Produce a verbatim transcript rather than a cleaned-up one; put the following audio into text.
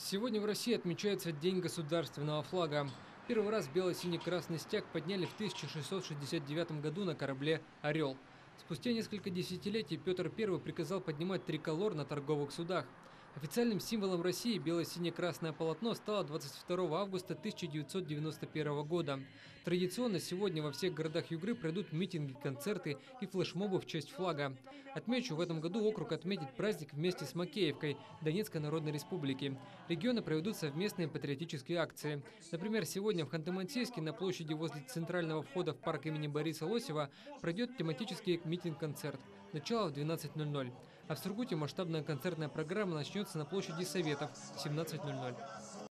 Сегодня в России отмечается День государственного флага. Первый раз бело-синий-красный стяг подняли в тысяча шестьсот шестьдесят девятом году на корабле «Орел». Спустя несколько десятилетий Петр Первый приказал поднимать триколор на торговых судах. Официальным символом России бело-сине-красное полотно стало двадцать второго августа тысяча девятьсот девяносто первого года. Традиционно сегодня во всех городах Югры пройдут митинги, концерты и флешмобы в честь флага. Отмечу, в этом году округ отметит праздник вместе с Макеевкой, Донецкой Народной Республики. Регионы проведут совместные патриотические акции. Например, сегодня в Ханты-Мансийске на площади возле центрального входа в парк имени Бориса Лосева пройдет тематический митинг-концерт. Начало в двенадцать ноль ноль. А в Сургуте масштабная концертная программа начнется на площади Советов в семнадцать ноль ноль.